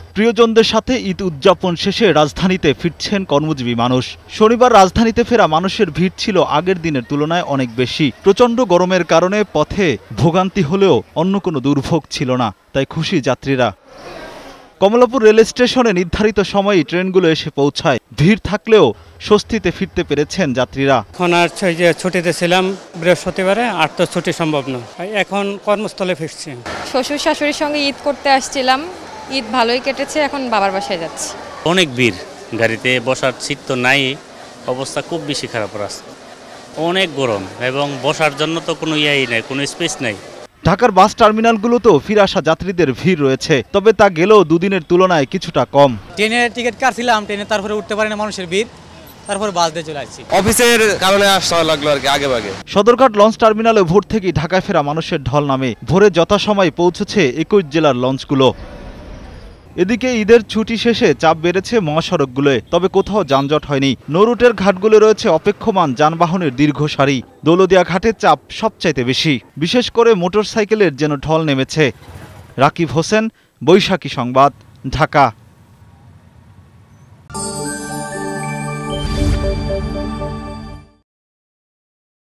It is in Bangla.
প্রিয়জনদের সাথে ঈদ উদযাপন শেষে রাজধানীতে ফিরছেন কর্মজীবী মানুষ। শনিবার রাজধানীতে ফেরা মানুষের ভিড় ছিল আগের দিনের তুলনায় অনেক বেশি। প্রচণ্ড গরমের কারণে পথে ভোগান্তি হলেও অন্য কোনো দুর্ভোগ ছিল না, তাই খুশি যাত্রীরা। কমলাপুর রেল স্টেশনে নির্ধারিত সময়েই ট্রেনগুলো এসে পৌঁছায়। ভিড় থাকলেও স্বস্তিতে ফিরতে পেরেছেন যাত্রীরা। এখন আর ছুটিতে ছিলাম বৃহস্পতিবারে, আর তো ছুটি সম্ভব না, এখন কর্মস্থলে ফিরছি। শ্বশুর শাশুড়ির সঙ্গে ঈদ করতে আসছিলাম, ঈদ ভালোই কেটেছে, এখন বাবার বাসায় যাচ্ছি। অনেক ভিড়, গাড়িতে বসার সিট তো নাই, অবস্থা খুব বেশি খারাপ রাস্তা, অনেক গরম এবং বসার জন্য তো কোনো ইয়াই নাই, কোনো স্পেস নাই। ঢাকার বাস টার্মিনালগুলোতেও ফিরে আসা যাত্রীদের ভিড় রয়েছে, তবে তা গেলেও দুদিনের তুলনায় কিছুটা কম। ট্রেনের টিকিট কাটছিলাম, ট্রেনে তারপরে উঠতে পারি না, মানুষের ভিড়, তারপরে বাস দিয়ে চলে আসছি। অফিসের কারণে আসতে লাগলো আর কি আগে। সদরঘাট লঞ্চ টার্মিনালে ভোর থেকেই ঢাকায় ফেরা মানুষের ঢল নামে। ভোরে যথাসময় পৌঁছেছে 21 জেলার লঞ্চগুলো। এদিকে ঈদের ছুটি শেষে চাপ বেড়েছে মহাসড়কগুলোয়, তবে কোথাও যানজট হয়নি। নৌরুটের ঘাটগুলো রয়েছে অপেক্ষমান যানবাহনের দীর্ঘ সারি। দৌলদিয়া ঘাটের চাপ সবচাইতে বেশি, বিশেষ করে মোটরসাইকেলের যেন ঢল নেমেছে। রাকিব হোসেন, বৈশাখী সংবাদ, ঢাকা।